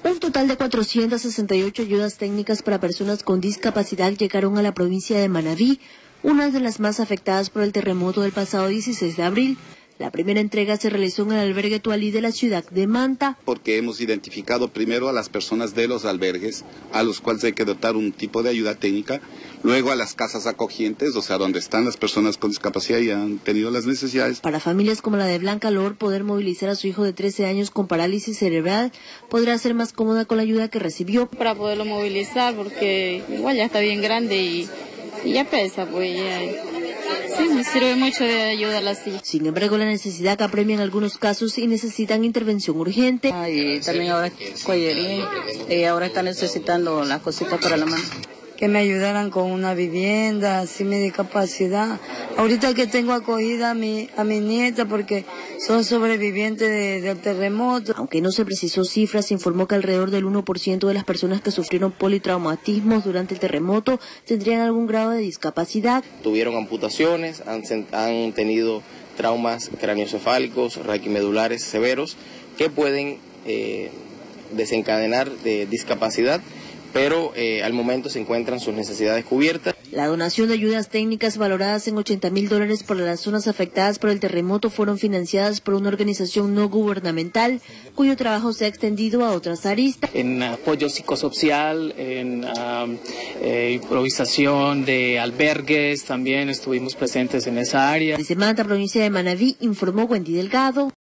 Un total de 468 ayudas técnicas para personas con discapacidad llegaron a la provincia de Manabí, una de las más afectadas por el terremoto del pasado 16 de abril. La primera entrega se realizó en el albergue Tualí de la ciudad de Manta. Porque hemos identificado primero a las personas de los albergues, a los cuales hay que dotar un tipo de ayuda técnica, luego a las casas acogientes, o sea, donde están las personas con discapacidad y han tenido las necesidades. Para familias como la de Blanca Lor, poder movilizar a su hijo de 13 años con parálisis cerebral podrá ser más cómoda con la ayuda que recibió. Para poderlo movilizar, porque igual ya está bien grande y ya pesa, pues ya. Sí, me sirve mucho de ayuda a la silla. Sin embargo, la necesidad apremia en algunos casos y necesitan intervención urgente. Y también ahora cuellerín, y ahora está necesitando las cositas para la mano. Que me ayudaran con una vivienda, sin mi discapacidad. Ahorita que tengo acogida a mi nieta porque son sobrevivientes del terremoto. Aunque no se precisó cifras, se informó que alrededor del 1% de las personas que sufrieron politraumatismos durante el terremoto tendrían algún grado de discapacidad. Tuvieron amputaciones, han tenido traumas craneoencefálicos, raquimedulares severos que pueden desencadenar de discapacidad, pero al momento se encuentran sus necesidades cubiertas. La donación de ayudas técnicas valoradas en $80.000 para las zonas afectadas por el terremoto fueron financiadas por una organización no gubernamental, cuyo trabajo se ha extendido a otras aristas. En apoyo psicosocial, en improvisación de albergues, también estuvimos presentes en esa área. Desde Manta, provincia de Manabí, informó Wendy Delgado.